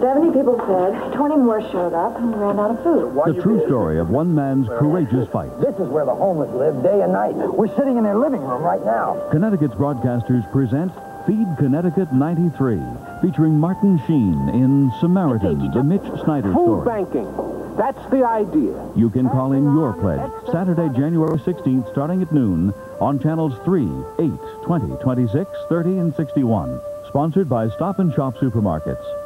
70 people fed, 20 more showed up, and we ran out of food. The true story of one man's courageous fight. This is where the homeless live day and night. We're sitting in their living room right now. Connecticut's broadcasters present Feed Connecticut 93, featuring Martin Sheen in Samaritan, the Mitch Snyder Food story. banking. That's the idea. You can call in your pledge Saturday, January 16th, starting at noon on channels 3, 8, 20, 26, 30, and 61. Sponsored by Stop and Shop Supermarkets.